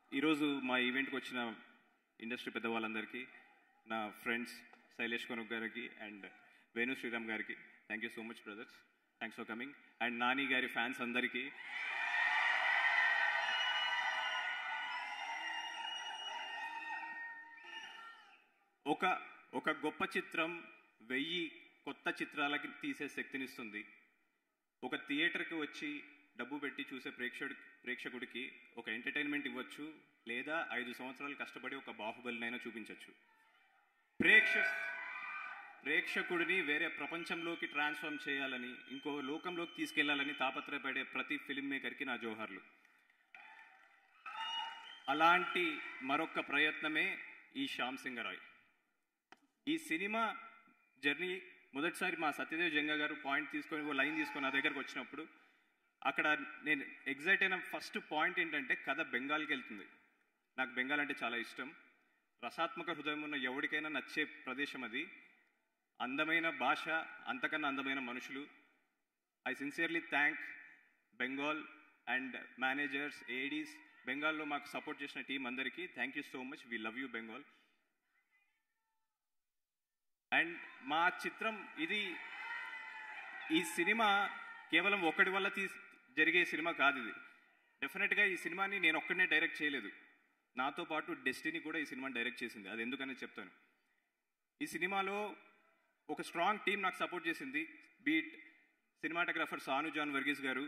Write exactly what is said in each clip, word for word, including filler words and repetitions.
ఈరోజు మా ఈవెంట్కి వచ్చిన ఇండస్ట్రీ పెద్దవాళ్ళందరికీ, నా ఫ్రెండ్స్ శైలేష్ కొనుక్ గారికి అండ్ వేణు శ్రీరామ్ గారికి thank you so much brothers, thanks for coming. And Nani గారి ఫ్యాన్స్ అందరికీ ఒక ఒక గొప్ప చిత్రం వెయ్యి కొత్త చిత్రాలకి తీసే శక్తినిస్తుంది. ఒక థియేటర్కి వచ్చి డబ్బు పెట్టి చూసే ప్రేక్షకుడి ప్రేక్షకుడికి ఒక ఎంటర్టైన్మెంట్ ఇవ్వచ్చు, లేదా ఐదు సంవత్సరాలు కష్టపడి ఒక బాహుబలినైనా చూపించవచ్చు. ప్రేక్ష ప్రేక్షకుడిని వేరే ప్రపంచంలోకి ట్రాన్స్ఫార్మ్ చేయాలని, ఇంకో లోకంలోకి తీసుకెళ్లాలని తాపత్రయపడే ప్రతి ఫిల్మ్ మేకర్కి నా జోహార్లు. అలాంటి మరొక ప్రయత్నమే ఈ శ్యామ్ సింగరాయ్. ఈ సినిమా జర్నీ మొదటిసారి మా సత్యదేవ్ జంగా గారు పాయింట్ తీసుకొని ఓ లైన్ తీసుకొని నా దగ్గరకు వచ్చినప్పుడు అక్కడ నేను ఎగ్జైట్ అయిన ఫస్ట్ పాయింట్ ఏంటంటే, కథ బెంగాల్కి వెళ్తుంది. నాకు బెంగాల్ అంటే చాలా ఇష్టం. రసాత్మక హృదయం ఉన్న ఎవరికైనా నచ్చే ప్రదేశం అది. అందమైన భాష, అంతకన్నా అందమైన మనుషులు. I sincerely thank Bengal and managers, ADs, బెంగాల్లో మాకు సపోర్ట్ చేసిన టీం అందరికీ thank you so much. We love you Bengal. And మా చిత్రం ఇది, ఈ సినిమా కేవలం ఒక్కడి వల్ల తీ జరిగే సినిమా కాదు. ఇది డెఫినెట్గా ఈ సినిమాని నేను ఒక్కడనే డైరెక్ట్ చేయలేదు, నాతో పాటు డెస్టినీ కూడా ఈ సినిమాని డైరెక్ట్ చేసింది. అది ఎందుకని చెప్తాను. ఈ సినిమాలో ఒక స్ట్రాంగ్ టీం నాకు సపోర్ట్ చేసింది. బీట్ సినిమాటోగ్రాఫర్ సాను జాన్ వర్గీస్ గారు,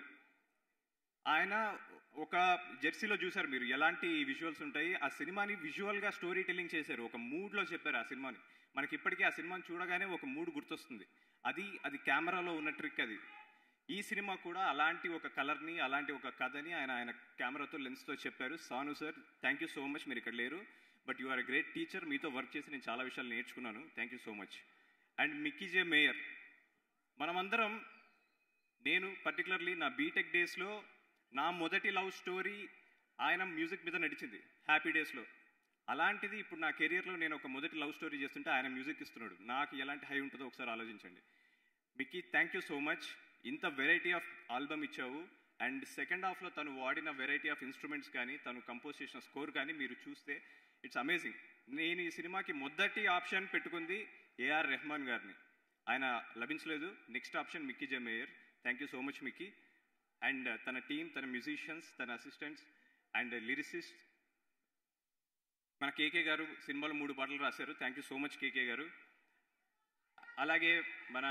ఆయన ఒక జెర్సీలో చూశారు మీరు ఎలాంటి విజువల్స్ ఉంటాయి. ఆ సినిమాని విజువల్గా స్టోరీ టెల్లింగ్ చేశారు, ఒక మూడ్లో చెప్పారు ఆ సినిమాని. మనకి ఇప్పటికీ ఆ సినిమాని చూడగానే ఒక మూడ్ గుర్తొస్తుంది. అది అది కెమెరాలో ఉన్న ట్రిక్. అది ఈ సినిమా కూడా అలాంటి ఒక కలర్ని, అలాంటి ఒక కథని ఆయన ఆయన కెమెరాతో లెన్స్తో చెప్పారు. Sanu sir thank you so much. మీరు ఇక్కడ లేరు, but you are a great teacher. మీతో వర్క్ చేసి నేను చాలా విషయాలు నేర్చుకున్నాను. Thank you so much. And Mickey J Meyer, మనమందరం, నేను పర్టికులర్లీ నా బీటెక్ డేస్లో నా మొదటి లవ్ స్టోరీ ఆయన మ్యూజిక్ మీద నడిచింది, హ్యాపీ డేస్లో. అలాంటిది ఇప్పుడు నా కెరియర్లో నేను ఒక మొదటి లవ్ స్టోరీ చేస్తుంటే ఆయన మ్యూజిక్ ఇస్తున్నాడు. నాకు ఎలాంటి హై ఉంటుందో ఒకసారి ఆలోచించండి. Mickey thank you so much. ఇంత వెరైటీ ఆఫ్ ఆల్బమ్ ఇచ్చావు. అండ్ సెకండ్ హాఫ్లో తను వాడిన వెరైటీ ఆఫ్ ఇన్స్ట్రుమెంట్స్ కానీ, తను కంపోజ్ చేసిన స్కోర్ కానీ మీరు చూస్తే ఇట్స్ అమేజింగ్. నేను ఈ సినిమాకి మొదటి ఆప్షన్ పెట్టుకుంది ఏఆర్ రెహమాన్ గారిని, ఆయన లభించలేదు. Next option Mickey J Meyer. Thank you so much Mickey. And తన టీం, తన మ్యూజిషియన్స్, తన అసిస్టెంట్స్ అండ్ లిరిసిస్ట్. మన కేకే గారు సినిమాలో మూడు పాటలు రాశారు. Thank you so much KK గారు. అలాగే మన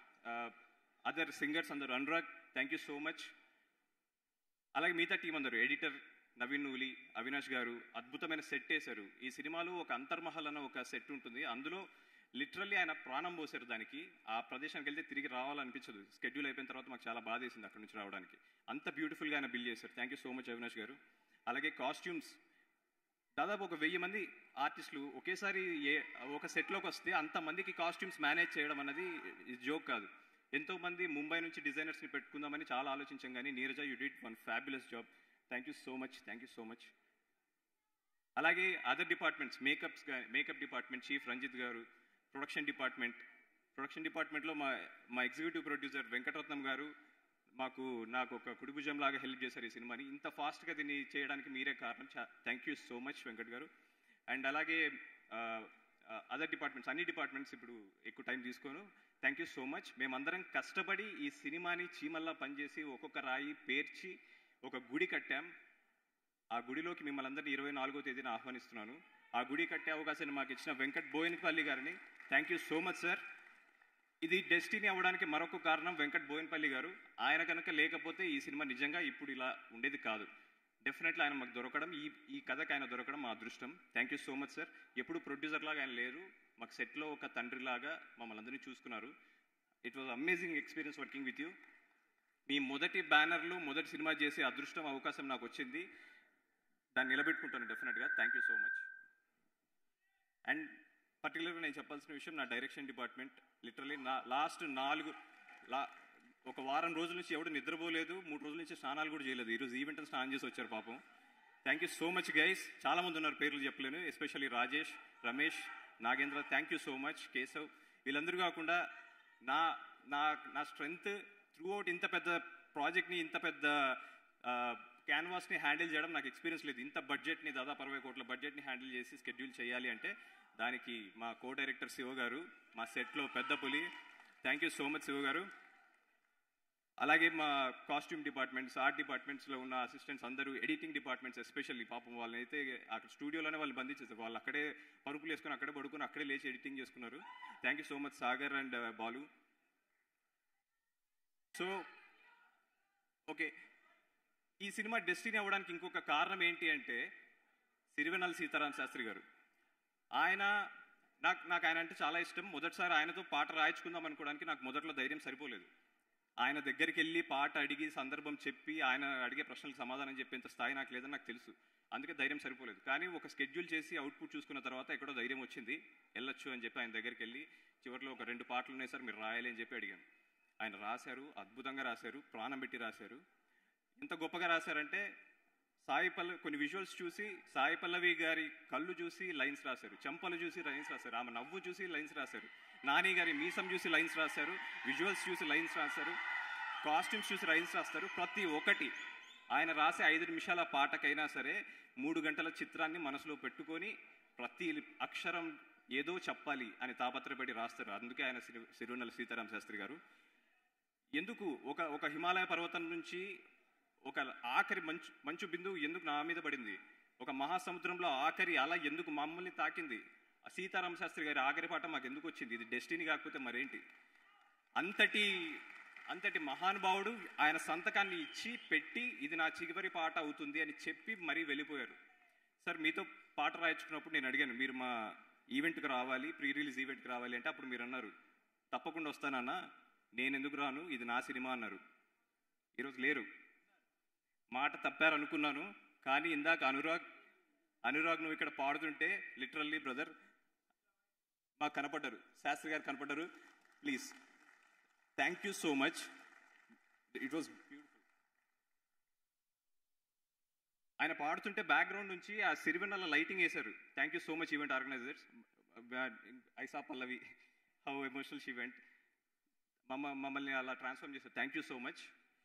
అదర్ సింగర్స్ అందరూ, Anurag thank you so much. అలాగే మిగతా టీం అందరూ, ఎడిటర్ నవీన్ నూలి, అవినాష్ గారు అద్భుతమైన సెట్ వేశారు. ఈ సినిమాలో ఒక అంతర్మహల్ అన్న ఒక సెట్ ఉంటుంది, అందులో లిటరల్లీ ఆయన ప్రాణం పోసారు దానికి. ఆ ప్రదేశానికి వెళ్తే తిరిగి రావాలనిపించదు. స్కెడ్యూల్ అయిపోయిన తర్వాత మాకు చాలా బాధ వేసింది అక్కడి నుంచి రావడానికి. అంత బ్యూటిఫుల్గా ఆయన బిల్డ్ చేశారు. Thank you so much Avinash గారు. అలాగే కాస్ట్యూమ్స్, దాదాపు ఒక వెయ్యి మంది ఆర్టిస్టులు ఒకేసారి ఏ ఒక సెట్లోకి వస్తే అంతమందికి కాస్ట్యూమ్స్ మేనేజ్ చేయడం అన్నది జోక్ కాదు. ఎంతోమంది ముంబై నుంచి డిజైనర్స్ని పెట్టుకుందామని చాలా ఆలోచించాం, కానీ Neeraja you did one fabulous job. Thank you so much, thank you so much. అలాగే other departments, makeups makeup department chief Ranjith గారు, ప్రొడక్షన్ డిపార్ట్మెంట్ ప్రొడక్షన్ డిపార్ట్మెంట్లో మా మా ఎగ్జిక్యూటివ్ ప్రొడ్యూసర్ వెంకటరత్నం గారు మాకు నాకు ఒక కుడిభుజం లాగా హెల్ప్ చేశారు ఈ సినిమాని. ఇంత ఫాస్ట్గా దీన్ని చేయడానికి మీరే కారణం. Thank you so much Venkat గారు. అండ్ అలాగే అదర్ డిపార్ట్మెంట్స్, అన్ని డిపార్ట్మెంట్స్ ఇప్పుడు ఎక్కువ టైం తీసుకోను. Thank you so much. మేమందరం కష్టపడి ఈ సినిమాని చీమల్లా పనిచేసి ఒక్కొక్క రాయి పేర్చి ఒక గుడి కట్టాం. ఆ గుడిలోకి మిమ్మల్ని అందరినీ ఇరవై నాలుగో తేదీన ఆహ్వానిస్తున్నాను. ఆ గుడి కట్టే అవకాశాన్ని మాకు ఇచ్చిన వెంకట్ బోయినపల్లి గారిని thank you so much sir. ఇది డెస్టినీ అవ్వడానికి మరొక కారణం వెంకట్ బోయినపల్లి గారు. ఆయన కనుక లేకపోతే ఈ సినిమా నిజంగా ఇప్పుడు ఇలా ఉండేది కాదు. డెఫినెట్లీ ఆయన మాకు దొరకడం, ఈ ఈ కథకు ఆయన దొరకడం మా అదృష్టం. Thank you so much sir. ఎప్పుడు ప్రొడ్యూసర్ లాగా ఆయన లేరు, మాకు సెట్లో ఒక తండ్రిలాగా మమ్మల్ని అందరినీ చూసుకున్నారు. It was amazing experience working with you. మీ మొదటి బ్యానర్లు, మొదటి సినిమా చేసే అదృష్టం, అవకాశం నాకు వచ్చింది. దాన్ని నిలబెట్టుకుంటాను డెఫినెట్గా. Thank you so much. And పర్టికులర్గా నేను చెప్పాల్సిన విషయం, నా డైరెక్షన్ డిపార్ట్మెంట్ లిటరలీ నా లాస్ట్ నాలుగు లా ఒక వారం రోజుల నుంచి ఎవడు నిద్రపోలేదు, మూడు రోజుల నుంచి స్నానాలు కూడా చేయలేదు. ఈరోజు ఈవెంట్ స్నానం చేసి వచ్చారు పాపం. Thank you so much guys. చాలామంది ఉన్నారు, పేర్లు చెప్పలేను. Especially Rajesh, Ramesh, Nagendra, thank you so much. Keshav, వీళ్ళందరూ కాకుండా నా నా నా స్ట్రెంగ్త్ త్రూ అవుట్ ఇంత పెద్ద ప్రాజెక్ట్ని, ఇంత పెద్ద క్యాన్వాస్ని హ్యాండిల్ చేయడం నాకు ఎక్స్పీరియన్స్ లేదు. ఇంత బడ్జెట్ని, దాదాపు అరవై కోట్ల బడ్జెట్ని హ్యాండిల్ చేసి స్కెడ్యూల్ చేయాలి అంటే దానికి మా కో డైరెక్టర్ శివ గారు, మా సెట్లో పెద్ద పులి. Thank you so much Shiva గారు. అలాగే మా కాస్ట్యూమ్ డిపార్ట్మెంట్స్, ఆర్ట్ డిపార్ట్మెంట్స్లో ఉన్న అసిస్టెంట్స్ అందరూ, ఎడిటింగ్ డిపార్ట్మెంట్స్ ఎస్పెషల్లీ పాపం వాళ్ళని అయితే అక్కడ స్టూడియోలోనే వాళ్ళు బంధించేస్తారు. వాళ్ళు అక్కడే పరుపులు వేసుకొని అక్కడే పడుకొని అక్కడే లేచి ఎడిటింగ్ చేసుకున్నారు. Thank you so much Sagar and Balu. So okay, ఈ సినిమా డెస్టినీ అవ్వడానికి ఇంకొక కారణం ఏంటి అంటే సిరివెన్నెల సీతారామ శాస్త్రి గారు. ఆయన నాకు నాకు ఆయన అంటే చాలా ఇష్టం. మొదటిసారి ఆయనతో పాట రాయించుకుందాం అనుకోవడానికి నాకు మొదట్లో ధైర్యం సరిపోలేదు. ఆయన దగ్గరికి వెళ్ళి పాట అడిగి సందర్భం చెప్పి ఆయన అడిగే ప్రశ్నలకు సమాధానం చెప్పేంత స్థాయి నాకు లేదని నాకు తెలుసు. అందుకే ధైర్యం సరిపోలేదు. కానీ ఒక స్కెడ్యూల్ చేసి అవుట్పుట్ చూసుకున్న తర్వాత ఎక్కడో ధైర్యం వచ్చింది, వెళ్ళొచ్చు అని చెప్పి ఆయన దగ్గరికి వెళ్ళి చివరిలో ఒక రెండు పాటలు ఉన్నాయి సార్ మీరు రాయాలి అని చెప్పి అడిగాను. ఆయన రాశారు, అద్భుతంగా రాశారు, ప్రాణం పెట్టి రాశారు. ఎంత గొప్పగా రాశారంటే సాయి పల్లవి కొన్ని విజువల్స్ చూసి సాయి పల్లవి గారి కళ్ళు చూసి లైన్స్ రాశారు, చెంపలు చూసి లైన్స్ రాశారు, ఆమె నవ్వు చూసి లైన్స్ రాశారు, నాని గారి మీసం చూసి లైన్స్ రాశారు, విజువల్స్ చూసి లైన్స్ రాశారు, కాస్ట్యూమ్స్ చూసి లైన్స్ రాస్తారు. ప్రతి ఒక్కటి ఆయన రాసే ఐదు నిమిషాల పాటకైనా సరే మూడు గంటల చిత్రాన్ని మనసులో పెట్టుకొని ప్రతి అక్షరం ఏదో చెప్పాలి అని తాపత్రపడి రాస్తారు. అందుకే ఆయన సిరి సిరివెన్నెల సీతారామ శాస్త్రి గారు. ఎందుకు ఒక ఒక హిమాలయ పర్వతం నుంచి ఒక ఆఖరి మంచు మంచు బిందువు ఎందుకు నా మీద పడింది, ఒక మహాసముద్రంలో ఆఖరి అల ఎందుకు మమ్మల్ని తాకింది, సీతారామ శాస్త్రి గారి ఆఖరి పాట మాకు ఎందుకు వచ్చింది, ఇది డెస్టినీ కాకపోతే మరేంటి. అంతటి అంతటి మహానుభావుడు ఆయన సంతకాన్ని ఇచ్చి పెట్టి ఇది నా చివరి పాట అవుతుంది అని చెప్పి మరీ వెళ్ళిపోయారు. సార్ మీతో పాట రాయించుకున్నప్పుడు నేను అడిగాను మీరు మా ఈవెంట్కి రావాలి, ప్రీ రిలీజ్ ఈవెంట్కి రావాలి అంటే అప్పుడు మీరు అన్నారు తప్పకుండా వస్తానన్నా, నేను ఎందుకు రాను, ఇది నా సినిమా అన్నారు. ఈరోజు లేరు, మాట తప్పారనుకున్నాను. కానీ ఇందాక అనురాగ్ అనురాగ్ నువ్వు ఇక్కడ పాడుతుంటే లిటరల్లీ బ్రదర్ మాకు కనపడ్డారు, శాస్త్రి గారు కనపడ్డారు. Please thank you so much, it was beautiful. ఆయన పాడుతుంటే బ్యాక్గ్రౌండ్ నుంచి ఆ సిరివెన్నెల లైటింగ్ వేశారు. Thank you so much event organisers. ఐసా Pallavi how emotional she event, మమ్మ మమ్మల్ని అలా ట్రాన్స్ఫార్మ్ చేశారు. Thank you so much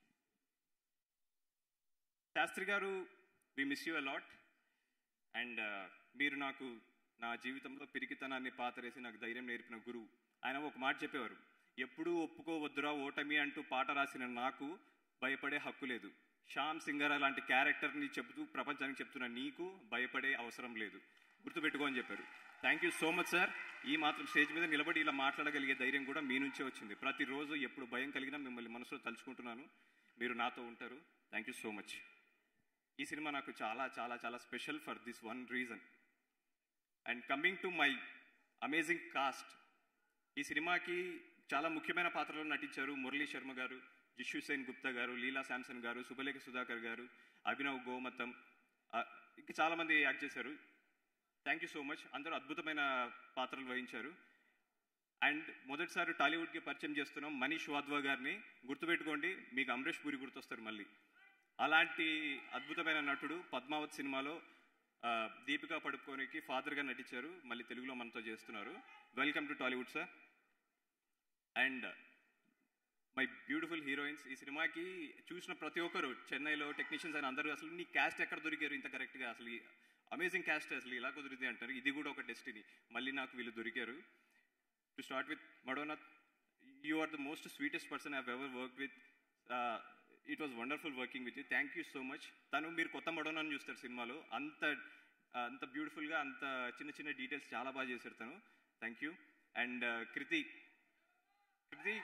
Shastri గారు. We miss you a lot. And మీరు నాకు నా జీవితంలో పిరికితనాన్ని పాతరేసి నాకు ధైర్యం నేర్పిన గురువు. ఆయన ఒక మాట చెప్పేవారు, ఎప్పుడూ ఒప్పుకోవద్దురా ఓటమి అంటూ పాట రాసిన నాకు భయపడే హక్కు లేదు. శ్యామ్ సింగర్ లాంటి క్యారెక్టర్ని చెబుతూ ప్రపంచానికి చెప్తున్న నీకు భయపడే అవసరం లేదు, గుర్తుపెట్టుకో అని చెప్పారు. Thank you so much sir. ఈ మాత్రం స్టేజ్ మీద నిలబడి ఇలా మాట్లాడగలిగే ధైర్యం కూడా మీ నుంచే వచ్చింది. ప్రతిరోజు ఎప్పుడు భయం కలిగినా మిమ్మల్ని మనసులో తలుచుకుంటున్నాను, మీరు నాతో ఉంటారు. Thank you so much. ఈ సినిమా నాకు చాలా చాలా చాలా special for this one reason. And coming to my amazing cast, ఈ సినిమాకి చాలా ముఖ్యమైన పాత్రలో నటించారు మురళీ శర్మ గారు, జిషు సేన్ గుప్తా గారు, లీలా శాంసన్ గారు, సుబలేఖ సుధాకర్ గారు, అభినవ్ గోమతం, ఇంకా చాలామంది యాక్ట్ చేశారు. Thank you so much. అందరూ అద్భుతమైన పాత్రలు వహించారు. అండ్ మొదటిసారి టాలీవుడ్కి పరిచయం చేస్తున్నాం మనీష్ వాద్వా గారిని. గుర్తుపెట్టుకోండి, మీకు అమరేష్ పూరి గుర్తొస్తారు మళ్ళీ. అలాంటి అద్భుతమైన నటుడు పద్మావత్ సినిమాలో దీపికా పడుకోనికి ఫాదర్గా నటించారు, మళ్ళీ తెలుగులో మనతో చేస్తున్నారు. Welcome to Tollywood sir. And my beautiful heroines. ఈ సినిమాకి చూసిన ప్రతి ఒక్కరు చెన్నైలో టెక్నీషియన్స్ అని అందరూ అసలు నీ క్యాస్ట్ ఎక్కడ దొరికారు ఇంత కరెక్ట్గా, అసలు అమేజింగ్ క్యాస్ట్, అసలు ఇలా కుదిరింది అంటారు. ఇది కూడా ఒక డెస్టినీ. మళ్ళీ నాకు వీళ్ళు దొరికారు. To start with Madonna, you are the most sweetest person I have ever work with. It was wonderful working with you. Thank you so much. తను మీరు కొత్త మడోనాని చూస్తారు సినిమాలో, అంత అంత బ్యూటిఫుల్గా అంత చిన్న చిన్న డీటెయిల్స్ చాలా బాగా చేశారు తను. Thank you. And Krithi Krithi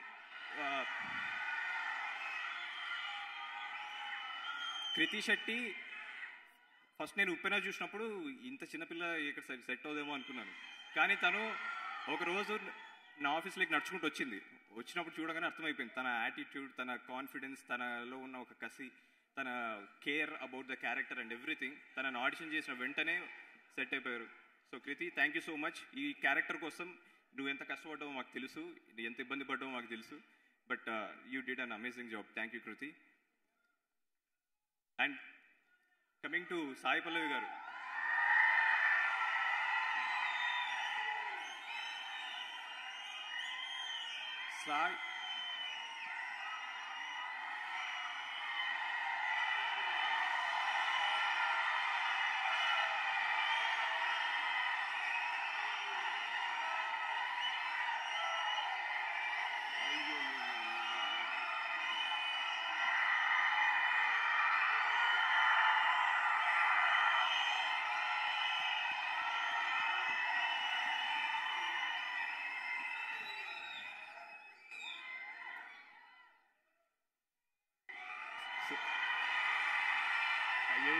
Krithi Shetty, first నేను ఉప్పెన చూసినప్పుడు ఇంత చిన్నపిల్ల ఇక్కడ సెట్ అవుదేమో అనుకున్నాను. కానీ తను ఒకరోజు నా ఆఫీస్లోకి నడుచుకుంటూ వచ్చింది. వచ్చినప్పుడు చూడగానే అర్థమైపోయింది తన యాటిట్యూడ్, తన కాన్ఫిడెన్స్, తనలో ఉన్న ఒక కసి, తన care about the character and everything. తనను ఆడిషన్ చేసిన వెంటనే సెట్ అయిపోయారు. So Krithi, thank you so much. ఈ క్యారెక్టర్ కోసం నువ్వు ఎంత కష్టపడ్డావో మాకు తెలుసు, ఎంత ఇబ్బంది పడ్డావో మాకు తెలుసు. But you did an amazing job. Thank you Kriti. And coming to Sai Pallavi garu, Sai అయ్యో,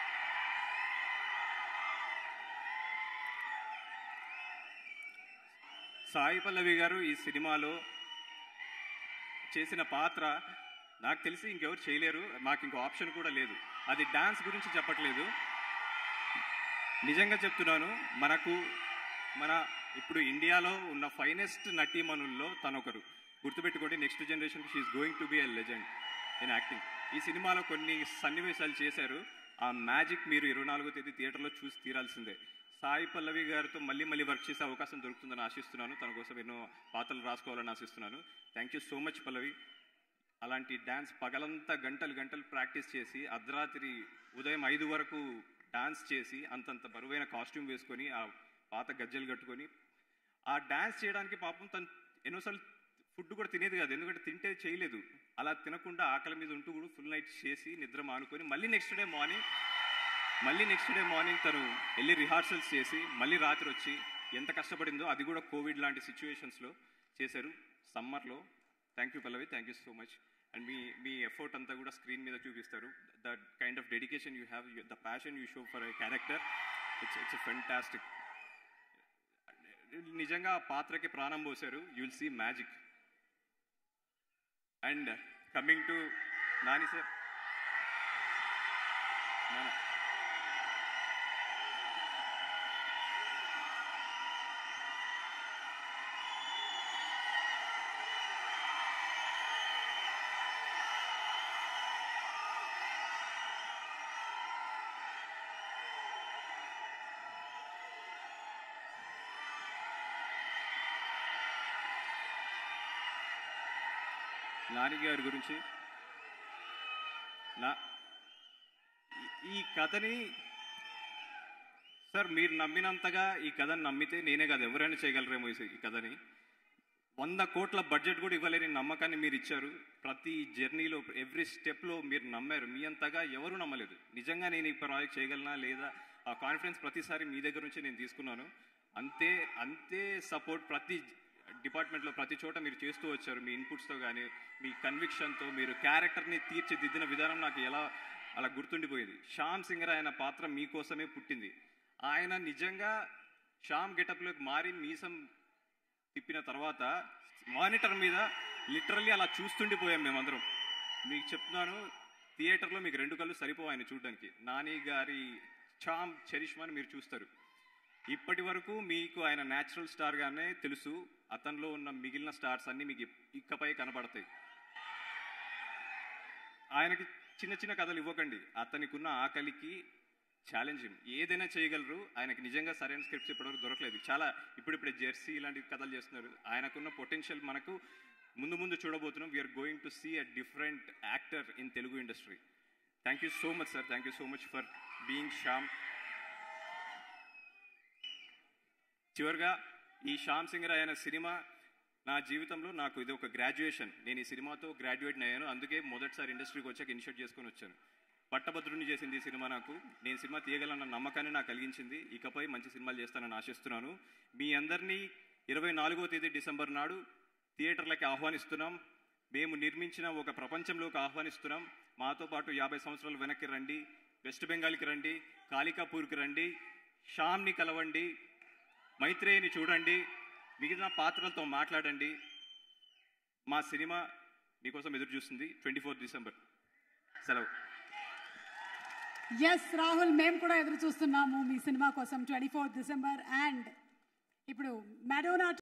సాయి పల్లవి గారు ఈ సినిమాలో చేసిన పాత్ర నాకు తెలిసి ఇంకెవరు చేయలేరు, నాకు ఇంకో ఆప్షన్ కూడా లేదు. అది డాన్స్ గురించి చెప్పట్లేదు, నిజంగా చెప్తున్నాను. మనకు మన ఇప్పుడు ఇండియాలో ఉన్న ఫైనెస్ట్ నటీమణుల్లో తనొకరు. గుర్తుపెట్టుకోండి, నెక్స్ట్ జనరేషన్కి she is going to be a legend in acting. ఈ సినిమాలో కొన్ని సన్నివేశాలు చేశారు, ఆ మ్యాజిక్ మీరు ఇరవై నాలుగో తేదీ థియేటర్లో చూసి తీరాల్సిందే. సాయి పల్లవి గారితో మళ్ళీ మళ్ళీ వర్క్ చేసే అవకాశం దొరుకుతుందని ఆశిస్తున్నాను. తన కోసం ఎన్నో పాత్రలు రాసుకోవాలని ఆశిస్తున్నాను. Thank you so much Pallavi. అలాంటి డ్యాన్స్ పగలంతా గంటలు గంటలు ప్రాక్టీస్ చేసి అర్ధరాత్రి ఉదయం ఐదు వరకు డాన్స్ చేసి అంతంత బరువైన కాస్ట్యూమ్ వేసుకొని ఆ పాత గజ్జలు కట్టుకొని ఆ డాన్స్ చేయడానికి పాపం తను ఎన్నోసార్లు ఫుడ్ కూడా తినేది కాదు, ఎందుకంటే తింటే చేయలేదు. అలా తినకుండా ఆకలి మీద ఉంటూ కూడా ఫుల్ నైట్ చేసి నిద్ర మానుకొని మళ్ళీ నెక్స్ట్ డే మార్నింగ్ మళ్ళీ నెక్స్ట్ డే మార్నింగ్ తను వెళ్ళి రిహార్సల్స్ చేసి మళ్ళీ రాత్రి వచ్చి ఎంత కష్టపడిందో, అది కూడా కోవిడ్ లాంటి సిచ్యువేషన్స్లో చేశారు సమ్మర్లో. Thank you Pallavi, thank you so much. And మీ మీ ఎఫర్ట్ అంతా కూడా స్క్రీన్ మీద చూపిస్తారు. The kind of dedication you have, the passion you show for a character, it's it's fantastic. నిజంగా ఆ పాత్రకి ప్రాణం పోశారు. You will see magic. And coming to Nani sir, Nani గారి గురించి నా ఈ కథని సార్ మీరు నమ్మినంతగా ఈ కథని నమ్మితే నేనే కాదు ఎవరైనా చేయగలరేమో ఈ కథని. వంద కోట్ల బడ్జెట్ కూడా ఇవ్వలేని నమ్మకాన్ని మీరు ఇచ్చారు. ప్రతి జర్నీలో ఎవ్రీ స్టెప్లో మీరు నమ్మారు. మీ అంతగా ఎవరు నమ్మలేదు. నిజంగా నేను ఈ ప్రాజెక్ట్ చేయగలనా లేదా ఆ కాన్ఫిడెన్స్ ప్రతిసారి మీ దగ్గర నుంచి నేను తీసుకున్నాను. అంతే అంతే సపోర్ట్ ప్రతి డిపార్ట్మెంట్లో ప్రతి చోట మీరు చేస్తూ వచ్చారు. మీ ఇన్పుట్స్తో కానీ మీ కన్విక్షన్తో మీరు క్యారెక్టర్ని తీర్చిదిద్దిన విధానం నాకు ఎలా అలా గుర్తుండిపోయేది. శ్యామ్ సింగర్ ఆయన పాత్ర మీకోసమే పుట్టింది. ఆయన నిజంగా శ్యామ్ గెటప్లోకి మారి మీసం తిప్పిన తర్వాత మానిటర్ మీద లిటరల్లీ అలా చూస్తుండిపోయాం మేమందరం. మీకు చెప్తున్నాను, థియేటర్లో మీకు రెండు కళ్ళు సరిపోవు ఆయన చూడడానికి. నాని గారి శ్యామ్ చరిష్మాని మీరు చూస్తారు. ఇప్పటి వరకు మీకు ఆయన న్యాచురల్ స్టార్గానే తెలుసు. అతనిలో ఉన్న మిగిలిన స్టార్స్ అన్నీ మీకు ఇకపై కనబడతాయి. ఆయనకి చిన్న చిన్న కథలు ఇవ్వకండి. అతనికి ఉన్న ఆకలికి ఛాలెంజింగ్ ఏదైనా చేయగలరు. ఆయనకి నిజంగా సరైన స్క్రిప్ట్స్ ఇప్పటివరకు దొరకలేదు. చాలా ఇప్పుడిప్పుడే జెర్సీ ఇలాంటి కథలు చేస్తున్నారు. ఆయనకున్న పొటెన్షియల్ మనకు ముందు ముందు చూడబోతున్నాం. We are going to see a different actor in Telugu industry. Thank you so much sir, thank you so much for being Shyam. చివరిగా ఈ శ్యామ్ సింగర్ అయిన సినిమా నా జీవితంలో నాకు ఇది ఒక గ్రాడ్యుయేషన్. నేను ఈ సినిమాతో గ్రాడ్యుయేట్ అయ్యాను. అందుకే మొదటిసారి ఇండస్ట్రీకి వచ్చాక ఇనిషియేట్ చేసుకొని వచ్చాను. పట్టభద్రుని చేసింది ఈ సినిమా. నాకు నేను సినిమా తీయగలన్న నమ్మకాన్ని నాకు కలిగించింది. ఇకపై మంచి సినిమాలు చేస్తానని ఆశిస్తున్నాను. మీ అందరినీ ఇరవై నాలుగో తేదీ డిసెంబర్ నాడు థియేటర్లకి ఆహ్వానిస్తున్నాం. మేము నిర్మించిన ఒక ప్రపంచంలోకి ఆహ్వానిస్తున్నాం. మాతో పాటు యాభై సంవత్సరాలు వెనక్కి రండి, వెస్ట్ బెంగాల్కి రండి, కాళికాపూర్కి రండి, శ్యామ్ని కలవండి, మైత్రేయిని చూడండి, మిగిలిన పాత్రలతో మాట్లాడండి. మా సినిమా మీకోసం ఎదురు చూస్తుంది. ట్వంటీ ఫోర్త్ డిసెంబర్ సెలవు. ఎస్ రాహుల్, మేము కూడా ఎదురు చూస్తున్నాము మీ సినిమా కోసం ట్వంటీ ఫోర్త్ డిసెంబర్. అండ్ ఇప్పుడు మెడోనా